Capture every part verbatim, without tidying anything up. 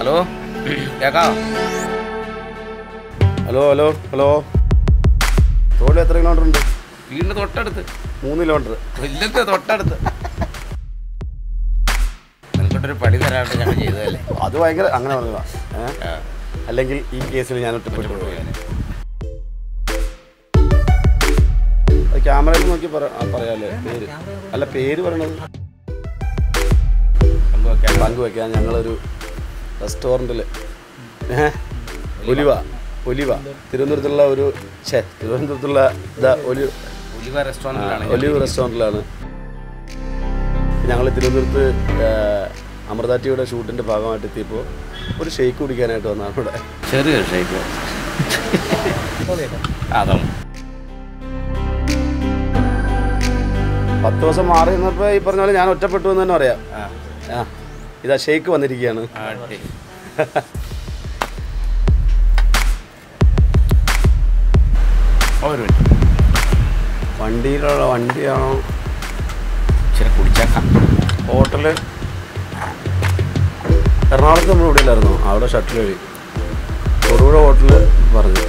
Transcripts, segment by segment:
Hello കേൾക്കാം. Hello hello hello തോട് എത്ര കിലോമീറ്റർ ഉണ്ട്? വീടിൻ്റെ തൊട്ടടുത്ത് മൂന്ന് കിലോമീറ്റർ. ഇല്ലത്തെ തൊട്ടടുത്ത്. നിനക്കൊട്ടൊരു പണി തരാണ്ട് ഞാൻ ചെയ്തതല്ലേ. അത് ഭയങ്കര അങ്ങനെ പറഞ്ഞതാ. അല്ലെങ്കിൽ ഈ കേസിൽ ഞാൻ ഒറ്റപ്പെട്ടു പോയാൽ അത് ക്യാമറയിൽ നോക്കി പറയാല്ലേ പേര്? അല്ല പേര് പറയണത് പങ്കുവെക്കാൻ പങ്കുവെക്കാൻ ഞങ്ങളൊരു റെസ്റ്റോറൻറ്റിൽ ഒലിവ ഒലിവ തിരുവനന്തപുരത്തുള്ള ഒരു ഛേ തിരുവനന്തപുരത്തുള്ള ഇതാ ഒലി ഒലിവ റെസ്റ്റോറൻറ്റിലാണ് ഒലിവ് റെസ്റ്റോറൻറ്റിലാണ് ഞങ്ങൾ തിരുവനന്തപുരത്ത് അമൃത ടിയുടെ ഷൂട്ടിൻ്റെ ഭാഗമായിട്ട് എത്തിയപ്പോൾ ഒരു ഷെയ്ക്ക് കുടിക്കാനായിട്ട് വന്നതാണ് ഇവിടെ. ചെറിയൊരു ഷെയ്ക്ക്. അതാണ് പത്ത് ദിവസം മാറി നിന്നപ്പോൾ ഈ പറഞ്ഞ പോലെ ഞാൻ ഒറ്റപ്പെട്ടു എന്ന് തന്നെ പറയാം. ആ ഇതാ ഷെയ്ക്ക് വന്നിരിക്കുകയാണ്. വണ്ടിയിലുള്ള വണ്ടിയാണോ ഇച്ചിരി കുടിച്ചേക്കാം. ഹോട്ടല് എറണാകുളത്ത് നമ്മൾ ഇവിടെ ഇല്ലായിരുന്നു, അവിടെ ഷട്ടിൽ വഴി തൊടുപുഴ ഹോട്ടല് പറഞ്ഞു.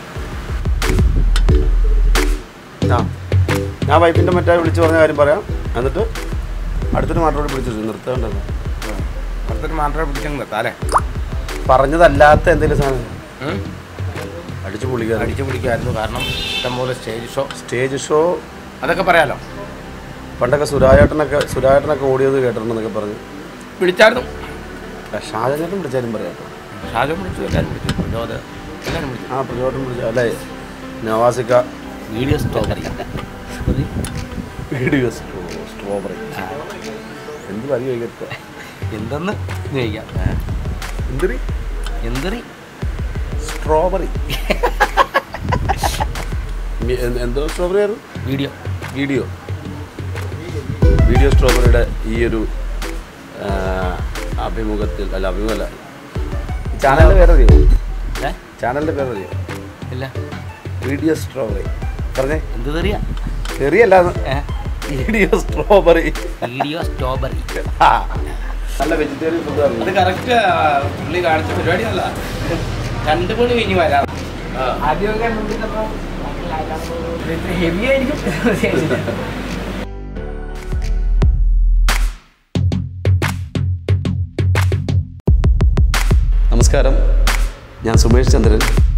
ആ ഞാൻ വൈഫിൻ്റെ മറ്റേ വിളിച്ച് പറഞ്ഞ കാര്യം പറയാം. എന്നിട്ട് അടുത്തൊരു മാറ്റോട് പിടിച്ചിട്ട് നിർത്തേണ്ടത് അടുത്തൊരു മാറ്റോട് പിടിച്ചെങ്കിൽ നിർത്താല്ലേ. പറഞ്ഞതല്ലാത്ത എന്തെങ്കിലും സാധനം അടിച്ചു പൊളിക്കാൻ അടിച്ചു പൊളിക്കായിരുന്നു. കാരണം ഇഷ്ടംപോലെ സ്റ്റേജ് ഷോ സ്റ്റേജ് ഷോ അതൊക്കെ പറയാലോ. പണ്ടൊക്കെ സുരായേട്ടനൊക്കെ സുരായേട്ടനൊക്കെ ഓടിയത് കേട്ടിട്ടുണ്ടെന്നൊക്കെ പറഞ്ഞു വിളിച്ചായിരുന്നു. ഷാജനേട്ടൻ വിളിച്ചാലും പറയാം. ഷാജൻ വിളിച്ചു, എല്ലാവരും വിളിച്ചു, പ്രചോദനം എല്ലാവരും വിളിച്ചു. ആ പ്രചോദനം വിളിച്ചു അല്ലേ. നവാസിക്ക video strawberry video straw strawberry എന്ത് വരി കഴിക്കത്ത എന്തെന്ന് കഴിക്കാം. എന്തിരി എന്തിരി സ്ട്രോബറി എന്തോ സ്ട്രോബറി ആയിരുന്നു. വീഡിയോ വീഡിയോ വീഡിയോ സ്ട്രോബറിയുടെ ഈ ഒരു അഭിമുഖത്തിൽ അല്ല അഭിമുഖമല്ല ചാനലിൻ്റെ പേരറിയോ? ചാനലിൻ്റെ പേരറിയോ? ഇല്ല. വീഡിയോ സ്ട്രോബറി പറഞ്ഞേ. എന്ത് തെറിയാ? ചെറിയല്ല വീഡിയോ സ്ട്രോബറി. വീഡിയോ സ്ട്രോബറി നല്ല വെജിറ്റേറിയൻ ഫുഡാണ്. അത് കറക്റ്റ് പുള്ളി കാണിച്ച പരിപാടി അല്ല. രണ്ട് മണി കഴിഞ്ഞ് വരാം. ആദ്യമൊക്കെ ഹെവി ആയിരിക്കും. നമസ്കാരം, ഞാൻ Sumesh Chandran.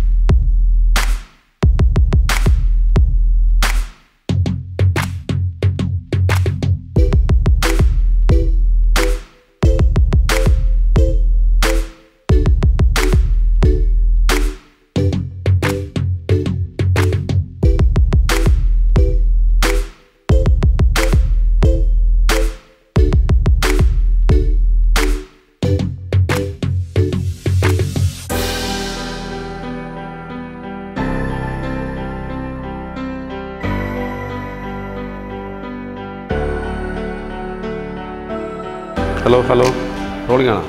Hello hello rolling ആണോ?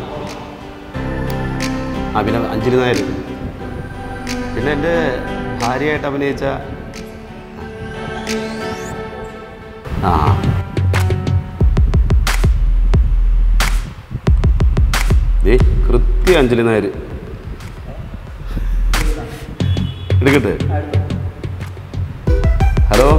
ആ പിന്നെ അഞ്ജലി നായർ, പിന്നെ എൻ്റെ ഭാര്യയായിട്ട് അഭിനയിച്ച ആ ഏ കൃത്യ അഞ്ജലി നായർ. എടുക്കട്ടെ. ഹലോ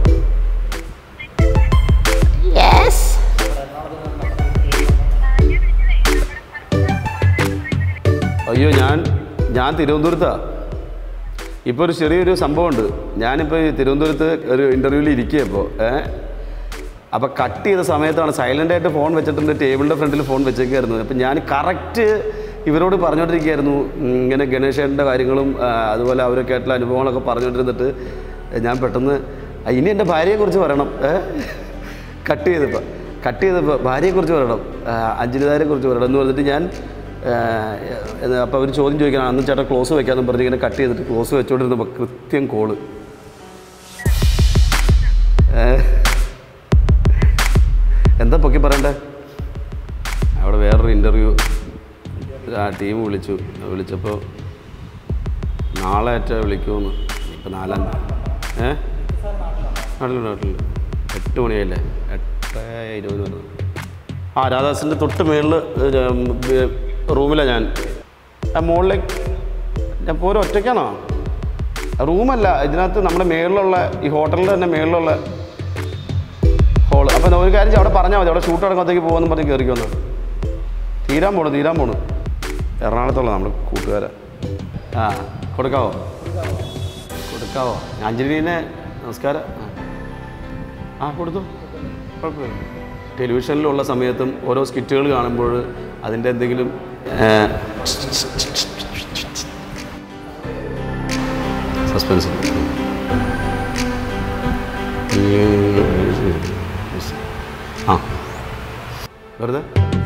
അയ്യോ ഞാൻ ഞാൻ തിരുവനന്തപുരത്താണ്. ഇപ്പോൾ ഒരു ചെറിയൊരു സംഭവമുണ്ട്. ഞാനിപ്പോൾ ഈ തിരുവനന്തപുരത്ത് ഒരു ഇൻ്റർവ്യൂവിൽ ഇരിക്കുകയപ്പോൾ ഏ അപ്പോൾ കട്ട് ചെയ്ത സമയത്താണ് സൈലൻ്റായിട്ട് ഫോൺ വെച്ചിട്ടുണ്ട്, ടേബിളിൻ്റെ ഫ്രണ്ടിൽ ഫോൺ വെച്ചേക്കായിരുന്നു. അപ്പം ഞാൻ കറക്റ്റ് ഇവരോട് പറഞ്ഞുകൊണ്ടിരിക്കുകയായിരുന്നു ഇങ്ങനെ ഗണേശേട്ടൻ്റെ കാര്യങ്ങളും അതുപോലെ അവരൊക്കെ ആയിട്ടുള്ള അനുഭവങ്ങളൊക്കെ പറഞ്ഞുകൊണ്ടിരുന്നിട്ട് ഞാൻ പെട്ടെന്ന് ഇനി എൻ്റെ ഭാര്യയെക്കുറിച്ച് പറയണം. കട്ട് ചെയ്തപ്പോൾ കട്ട് ചെയ്തപ്പോൾ ഭാര്യയെക്കുറിച്ച് പറയണം, അഞ്ജലിതാരെക്കുറിച്ച് പറയണം എന്ന് പറഞ്ഞിട്ട് ഞാൻ അപ്പോൾ അവർ ചോദ്യം ചോദിക്കണം. അന്ന് ചേട്ടാ ക്ലോസ് വയ്ക്കാമെന്ന് പറഞ്ഞ് ഇങ്ങനെ കട്ട് ചെയ്തിട്ട് ക്ലോസ് വെച്ചുകൊണ്ടിരുന്നപ്പോൾ കൃത്യം കോള്. എന്താ പൊക്കി പറയണ്ടേ? അവിടെ വേറൊരു ഇൻ്റർവ്യൂ ആ ടീം വിളിച്ചു. വിളിച്ചപ്പോൾ നാളെ അറ്റ വിളിക്കുമെന്ന്. ഇപ്പം നാലാം ഏ നാട്ടിലുണ്ട് നാട്ടിലുണ്ട് എട്ട് മണിയായില്ലേ? എട്ട് ഇരുപത് വരുന്നത്. ആ രാധാസിൻ്റെ തൊട്ട് മേളിൽ റൂമിലാണ് ഞാൻ. മുകളിലേക്ക് ഞാൻ പോരും ഒറ്റയ്ക്കാണോ? റൂമല്ല, ഇതിനകത്ത് നമ്മുടെ മേളിലുള്ള ഈ ഹോട്ടലിൻ്റെ തന്നെ മേളിലുള്ള ഹോള്. അപ്പോൾ ഒരു കാര്യം അവിടെ പറഞ്ഞാൽ മതി, അവിടെ ഷൂട്ട് നടക്കുമ്പോഴത്തേക്ക് പോകുമെന്ന് പറഞ്ഞ് കയറിക്കൊന്ന്. തീരാൻ പോണു തീരാൻ പോണു എറണാകുളത്തുള്ള നമ്മുടെ കൂട്ടുകാരെ. ആ കൊടുക്കാവോ കൊടുക്കാവോ അഞ്ജലിനെ നമസ്കാരം. ആ കൊടുത്തു, കുഴപ്പമില്ല. ടെലിവിഷനിലുള്ള സമയത്തും ഓരോ സ്കിറ്റുകൾ കാണുമ്പോൾ അതിൻ്റെ എന്തെങ്കിലും സസ്പെൻസ് ആ വെറുതെ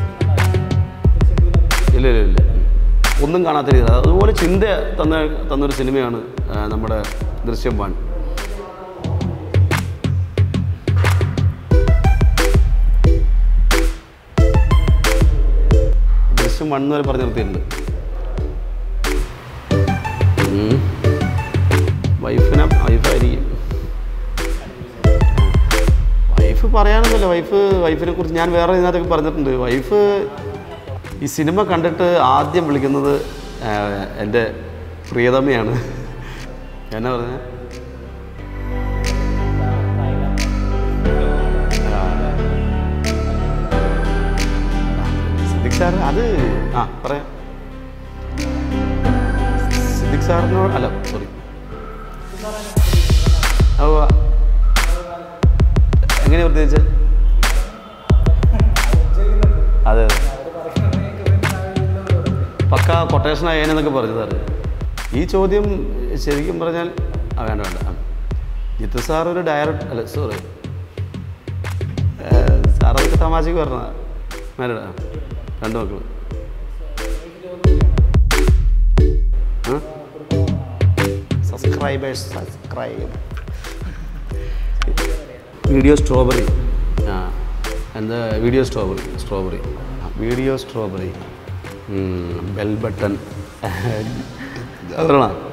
ഇല്ല ഇല്ല ഇല്ല ഒന്നും കാണാത്ത രീതിയിൽ അതുപോലെ ചിന്ത തന്ന തന്നൊരു സിനിമയാണ് നമ്മുടെ ദൃശ്യം വൺ. ദൃശ്യം വൺ എന്ന് വരെ പറഞ്ഞു നിർത്തിയിട്ടുണ്ട്. വൈഫിനെ വൈഫായിരിക്കും. വൈഫ് പറയാനൊന്നുമില്ല. വൈഫ് വൈഫിനെ കുറിച്ച് ഞാൻ വേറെ ഇതിനകത്തൊക്കെ പറഞ്ഞിട്ടുണ്ട്. വൈഫ് ഈ സിനിമ കണ്ടിട്ട് ആദ്യം വിളിക്കുന്നത് എൻ്റെ പ്രിയതമയാണ്. എന്നാ പറഞ്ഞത്? സിദ്ദിഖ് സാർ അത് ആ പറയാം. സിദ്ദിഖ് സാറിനോട് അല്ല സോറി ഓ എങ്ങനെയാ പ്രത്യേകിച്ച്? അതെ അതെ പക്ക കൊട്ടേഷൻ ആയേനെന്നൊക്കെ പറഞ്ഞു സാറ്. ഈ ചോദ്യം ശരിക്കും പറഞ്ഞാൽ ആ വേണ്ട വേണ്ട ജിത്തു സാർ ഒരു ഡയറക്ടർ അല്ല സോറി സാറതൊക്കെ തമാശക്ക് പറഞ്ഞ മേരടാ രണ്ട് മക്കൾ സബ്സ്ക്രൈബേഴ്സ് സബ്സ്ക്രൈബ് വീഡിയോ സ്ട്രോബെറി ആ എന്താ video strawberry strawberry video strawberry bell button അതല്ല